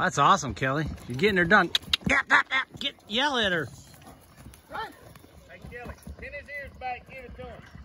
That's awesome, Kelly. You're getting her done. Yell at her. Run. Hey, Kelly, pin his ears back, give it to him.